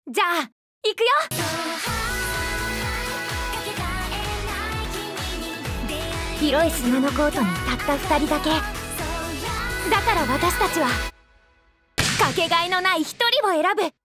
じゃあ行くよ。広い砂のコートにたった2人だけ。だから私たちはかけがえのない1人を選ぶ。